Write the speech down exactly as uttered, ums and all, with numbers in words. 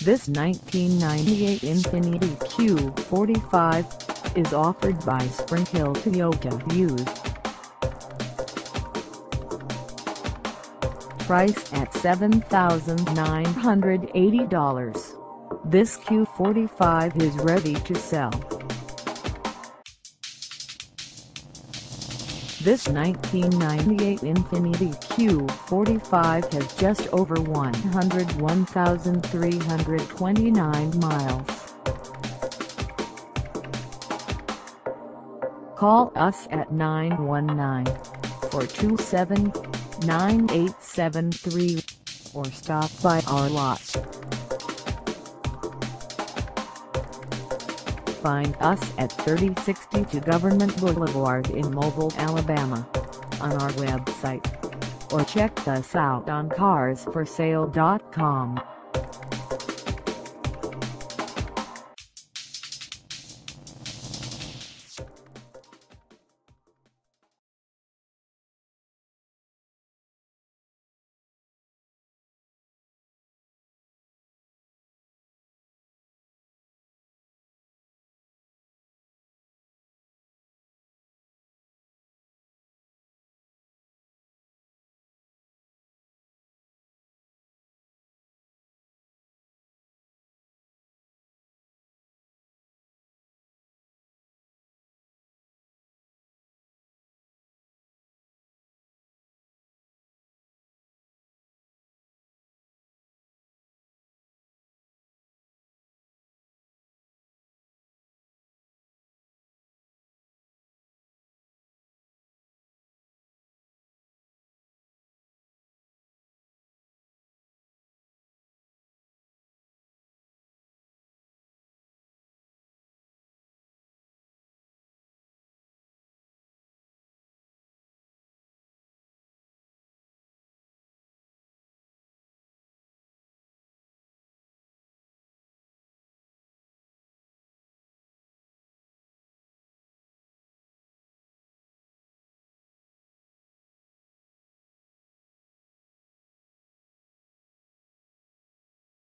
This nineteen ninety-eight Infiniti Q forty-five is offered by SPRINGHILL Toyota used. Price at seven thousand nine hundred eighty dollars. This Q forty-five is ready to sell. This nineteen ninety-eight Infiniti Q forty-five has just over one hundred one thousand three hundred twenty-nine miles. Call us at nine one nine, four two seven, nine eight seven three or stop by our lot. Find us at thirty sixty-two Government Boulevard in Mobile, Alabama, on our website, or check us out on cars for sale dot com.